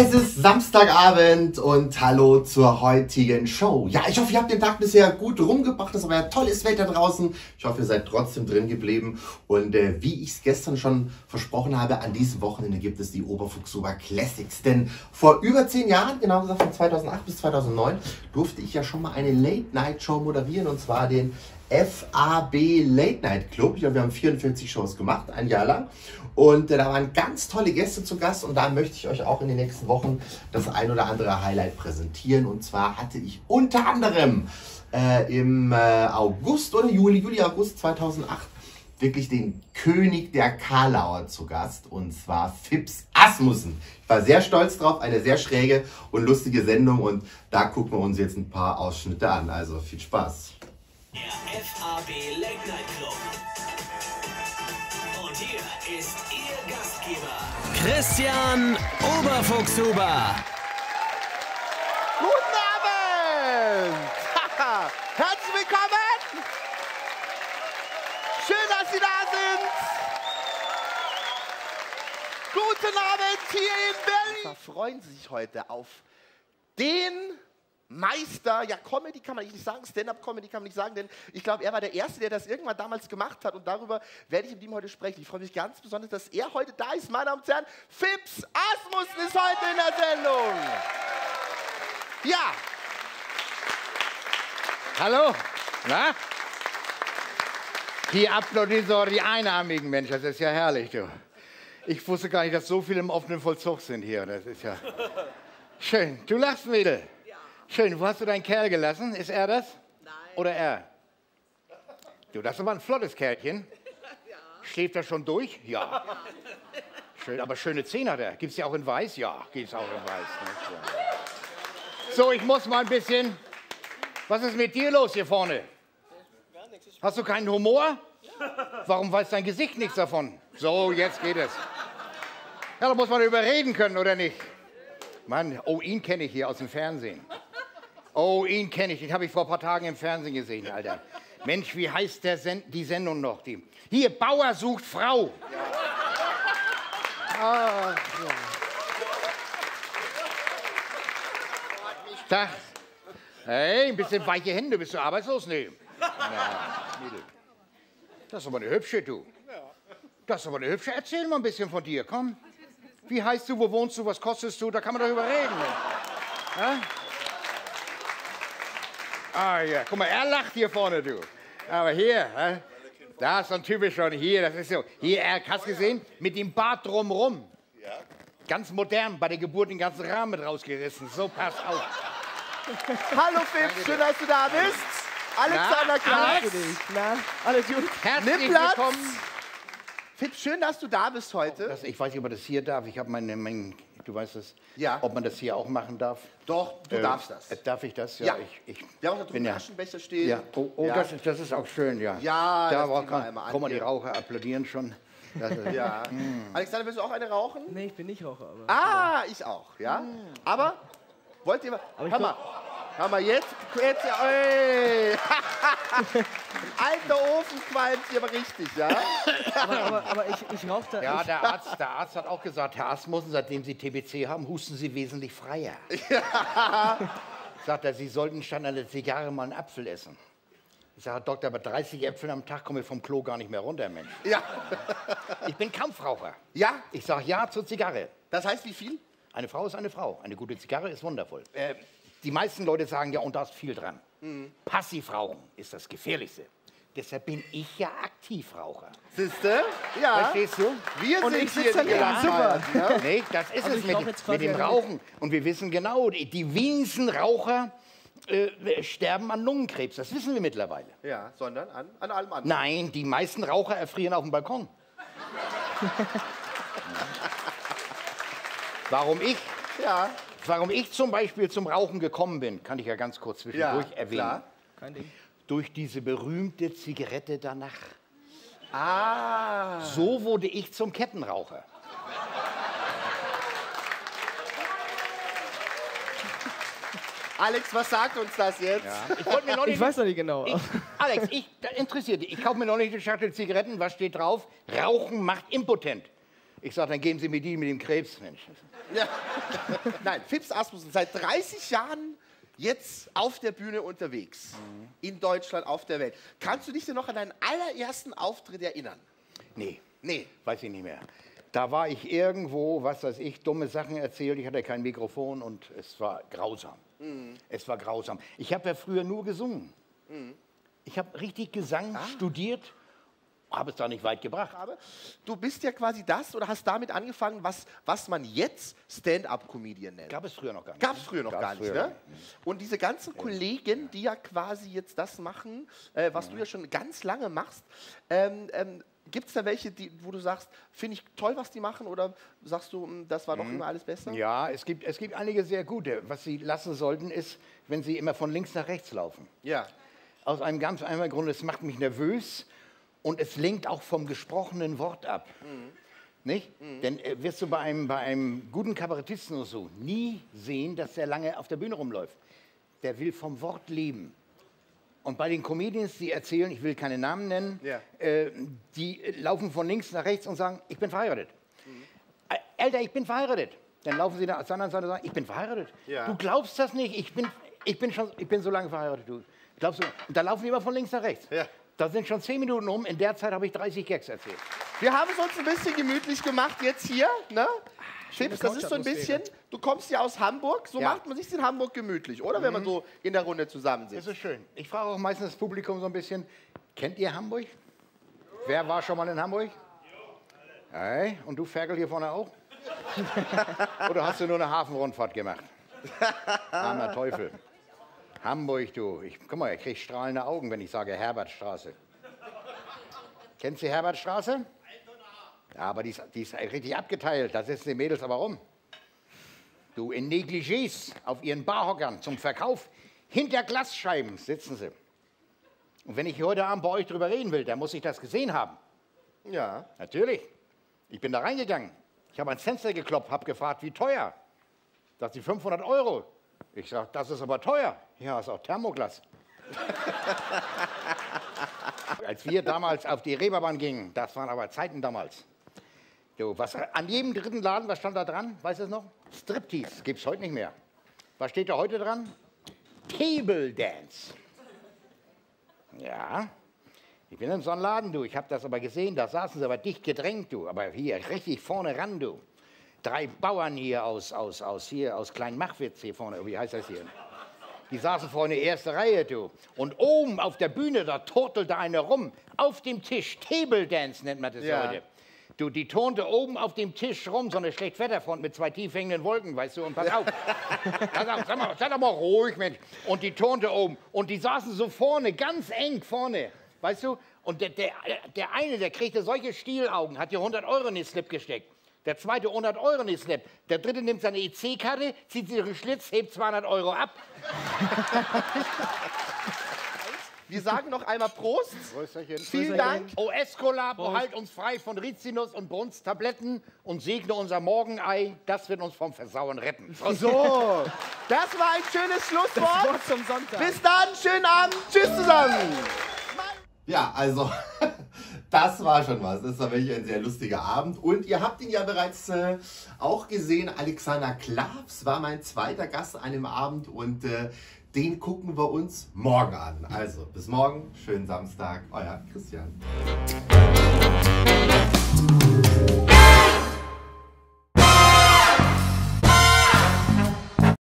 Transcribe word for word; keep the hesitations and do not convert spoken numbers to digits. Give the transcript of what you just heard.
Es ist Samstagabend und hallo zur heutigen Show. Ja, ich hoffe, ihr habt den Tag bisher gut rumgebracht. Es war ja tolles Wetter draußen. Ich hoffe, ihr seid trotzdem drin geblieben. Und äh, wie ich es gestern schon versprochen habe, an diesem Wochenende gibt es die Oberfuchshuber Classics. Denn vor über zehn Jahren, genau gesagt von zweitausendacht bis zweitausendneun, durfte ich ja schon mal eine Late-Night-Show moderieren. Und zwar den F A B Late Night Club. Ja, wir haben vierundvierzig Shows gemacht, ein Jahr lang. Und äh, da waren ganz tolle Gäste zu Gast. Und da möchte ich euch auch in den nächsten Wochen das ein oder andere Highlight präsentieren. Und zwar hatte ich unter anderem äh, im äh, August oder Juli, Juli, August zweitausendacht wirklich den König der Kalauer zu Gast. Und zwar Phipps Asmussen. Ich war sehr stolz drauf. Eine sehr schräge und lustige Sendung. Und da gucken wir uns jetzt ein paar Ausschnitte an. Also viel Spaß. Der F A B Late Night Club. Und hier ist Ihr Gastgeber, Christian Oberfuchshuber. Guten Abend! Herzlich willkommen! Schön, dass Sie da sind! Guten Abend hier in Berlin! Da freuen Sie sich heute auf den Meister, ja, Comedy kann man nicht sagen, Stand-up-Comedy kann man nicht sagen, denn ich glaube, er war der Erste, der das irgendwann damals gemacht hat und darüber werde ich mit ihm heute sprechen. Ich freue mich ganz besonders, dass er heute da ist, meine Damen und Herren. Phipps Asmussen ist heute in der Sendung. Ja. Hallo, na? Die applaudieren so die einarmigen Menschen, das ist ja herrlich, du. Ich wusste gar nicht, dass so viele im offenen Vollzug sind hier, das ist ja schön. Du lachst, Mädel. Schön, wo hast du deinen Kerl gelassen? Ist er das? Nein. Oder er? Du, das ist aber ein flottes Kerlchen. Ja. Schläft er schon durch? Ja. Ja. Schön, aber schöne Zähne hat er. Gibt es die auch in weiß? Ja, gibt es auch in weiß. Ne? Ja. So, ich muss mal ein bisschen... Was ist mit dir los hier vorne? Gar nichts. Hast du keinen Humor? Warum weiß dein Gesicht nichts davon? So, jetzt geht es. Ja, da muss man überreden können, oder nicht? Mann, oh, ihn kenne ich hier aus dem Fernsehen. Oh, ihn kenne ich, den habe ich vor ein paar Tagen im Fernsehen gesehen, Alter. Mensch, wie heißt der Sen die Sendung noch? Die hier, Bauer sucht Frau. Ja. Ah, ja. Tag. Hey, ein bisschen weiche Hände, bist du arbeitslos? Nee. Ja, das ist aber eine hübsche, du. Das ist aber eine hübsche. Erzähl mal ein bisschen von dir, komm. Wie heißt du, wo wohnst du, was kostest du? Da kann man darüber reden. Ja? Ah ja, guck mal, er lacht hier vorne, du. Aber hier, äh, da ist so ein typisch schon hier, das ist so. Hier, er, hast gesehen, mit dem Bart drumrum. Ja. Ganz modern, bei der Geburt den ganzen Rahmen mit rausgerissen. So, pass auf. Hallo Phipps, schön, dass du da bist. Alexander Klaas. Na, alles gut. Herzlich Nimm Platz. willkommen. Phipps, schön, dass du da bist heute. Das, ich weiß nicht, ob man das hier darf. Ich habe meine, mein, du weißt es, Ja. ob man das hier auch machen darf. Doch, du Äh, darfst das. äh, Darf ich das? Ja. Ich, ich Wir haben auch da drüben bin ja- Aschenbecher stehen. Ja, oh, oh Ja. Das, ist, das ist auch schön, ja. Ja, da das war ziehen wir kann, einmal an guck mal, die hier. Raucher applaudieren schon. Das ist, Ja. Alexander, willst du auch eine rauchen? Nee, ich bin nicht Raucher, aber... Ah, ich auch, ja. Aber, wollt ihr mal, ich hör bin- mal, hör mal, jetzt, jetzt, ey. Alter Ofen qualmt hier aber richtig, ja. Aber, aber, aber ich, ich rauche da... ja, ich, der Arzt, der Arzt hat auch gesagt, Herr Asmussen, seitdem Sie T B C haben, husten Sie wesentlich freier. Ja. Sagt er, Sie sollten statt einer Zigarre mal einen Apfel essen. Ich sage, Herr Doktor, aber dreißig Äpfel am Tag komme ich vom Klo gar nicht mehr runter, Mensch. Ja. Ich bin Kampfraucher. Ja, Ich sage ja zur Zigarre. das heißt wie viel? Eine Frau ist eine Frau. Eine gute Zigarre ist wundervoll. Äh, die meisten Leute sagen ja, und da ist viel dran. Mhm. Passivrauchen ist das Gefährlichste. Deshalb bin ich ja Aktivraucher. Siehste? Ja. Verstehst du? Wir Und sind ich hier sitze die daneben. Super. Gelangweilten, ja? Nee, das ist Also es ich mit, rauche jetzt mit dem quasi Rauchen. Und wir wissen genau, die, die wenigsten Raucher äh, sterben an Lungenkrebs. Das wissen wir mittlerweile. Ja, sondern an, an allem anderen. Nein, die meisten Raucher erfrieren auf dem Balkon. Warum ich? Ja, Warum ich zum Beispiel zum Rauchen gekommen bin, kann ich ja ganz kurz zwischendurch ja, erwähnen. klar. Kein Ding. Durch diese berühmte Zigarette danach. Ah. So wurde ich zum Kettenraucher. Alex, was sagt uns das jetzt? Ja. Ich wollte mir noch nicht. Ich weiß noch nicht genau. Ich, Alex, ich, das interessiert dich. Ich kaufe mir noch nicht eine Schachtel Zigaretten. Was steht drauf? Rauchen macht impotent. Ich sage, dann geben Sie mir die mit dem Krebs, Mensch. Ja. Nein, Phipps Asmussen, seit dreißig Jahren jetzt auf der Bühne unterwegs. Mhm. In Deutschland, auf der Welt. Kannst du dich denn noch an deinen allerersten Auftritt erinnern? Nee. Nee. Weiß ich nicht mehr. Da war ich irgendwo, was weiß ich, dumme Sachen erzählt. Ich hatte kein Mikrofon und es war grausam. Mhm. Es war grausam. Ich habe ja früher nur gesungen. Mhm. Ich habe richtig Gesang ah. studiert. Habe es da nicht weit gebracht. Aber du bist ja quasi das oder hast damit angefangen, was, was man jetzt Stand-up-Comedian nennt. Gab es früher noch gar nicht. Gab es früher noch Gab's gar nicht, früher ne? Nicht. Und diese ganzen ja. Kollegen, die ja quasi jetzt das machen, äh, was ja. du ja schon ganz lange machst, ähm, ähm, gibt es da welche, die, wo du sagst, finde ich toll, was die machen, oder sagst du, das war doch mhm. immer alles besser? Ja, es gibt, es gibt einige sehr gute. Was sie lassen sollten, ist, wenn sie immer von links nach rechts laufen. Ja. Aus einem ganz einfachen Grund, es macht mich nervös. Und es lenkt auch vom gesprochenen Wort ab. Mhm. Nicht? Mhm. Denn äh, wirst du bei einem, bei einem guten Kabarettisten oder so nie sehen, dass der lange auf der Bühne rumläuft. Der will vom Wort leben. Und bei den Comedians, die erzählen, ich will keine Namen nennen, ja. äh, die äh, laufen von links nach rechts und sagen, ich bin verheiratet. Mhm. Äh, Alter, ich bin verheiratet. Dann laufen sie nach der anderen Seite und sagen, ich bin verheiratet. Ja. Du glaubst das nicht, ich bin, ich, bin schon, ich bin so lange verheiratet. Du. Glaubst du? Und da laufen die immer von links nach rechts. Ja. Da sind schon zehn Minuten um, in der Zeit habe ich dreißig Gags erzählt. Wir haben es uns ein bisschen gemütlich gemacht jetzt hier, ne? Phipps, das ist so ein bisschen, du kommst ja aus Hamburg, so ja. macht man sich in Hamburg gemütlich, oder? Mhm. Wenn man so in der Runde zusammensitzt. Das ist schön. Ich frage auch meistens das Publikum so ein bisschen, kennt ihr Hamburg? Wer war schon mal in Hamburg? Hey, und du, Ferkel, hier vorne auch? Oder hast du nur eine Hafenrundfahrt gemacht? Armer Teufel. Hamburg, du. Ich, guck mal, ich krieg strahlende Augen, wenn ich sage Herbertstraße. Kennst du die Herbertstraße? Ja, aber die ist, die ist richtig abgeteilt. Da sitzen die Mädels aber rum. Du, in Negligés auf ihren Barhockern zum Verkauf. Hinter Glasscheiben sitzen sie. Und wenn ich heute Abend bei euch drüber reden will, dann muss ich das gesehen haben. Ja. Natürlich. Ich bin da reingegangen. Ich habe ans Fenster geklopft, habe gefragt, wie teuer. Sagt sie, fünfhundert Euro. Ich sage, das ist aber teuer. Ja, ist auch Thermoglas. Als wir damals auf die Reeperbahn gingen, das waren aber Zeiten damals. Du, was, an jedem dritten Laden, was stand da dran? Weißt du es noch? Striptease, gibt's heute nicht mehr. Was steht da heute dran? Table Dance. Ja, ich bin in so einem Laden, du. Ich habe das aber gesehen, da saßen sie aber dicht gedrängt, du. Aber hier, richtig vorne ran, du. Drei Bauern hier aus, aus, aus, hier, aus Kleinmachwitz hier vorne, wie heißt das hier? Die saßen vorne erste Reihe, du. Und oben auf der Bühne, da turtelte einer rum. Auf dem Tisch, Table Dance nennt man das ja heute. Du, die turnte oben auf dem Tisch rum, so eine Schlechtwetterfront mit zwei tief hängenden Wolken, weißt du, und pass auf. Pass auf, sag mal, sei doch mal ruhig, Mensch. Und die turnte oben. Und die saßen so vorne, ganz eng vorne, weißt du. Und der, der, der eine, der kriegte solche Stielaugen, hat dir hundert Euro in den Slip gesteckt. Der zweite hundert Euro in den Slip. Der dritte nimmt seine E C-Karte, zieht sich den Schlitz, hebt zweihundert Euro ab. Wir sagen noch einmal Prost. Prösterchen. Vielen Dank. O S-Cola, behalt uns frei von Rizinus und Brunsttabletten und segne unser Morgenei. Das wird uns vom Versauen retten. So, das war ein schönes Schlusswort. Wort zum Sonntag. Bis dann, schönen Abend. Tschüss zusammen. Ja, also, das war schon was. Das war wirklich ein sehr lustiger Abend. Und ihr habt ihn ja bereits äh, auch gesehen. Alexander Klavs war mein zweiter Gast an dem Abend. Und äh, den gucken wir uns morgen an. Also, bis morgen. Schönen Samstag. Euer Christian.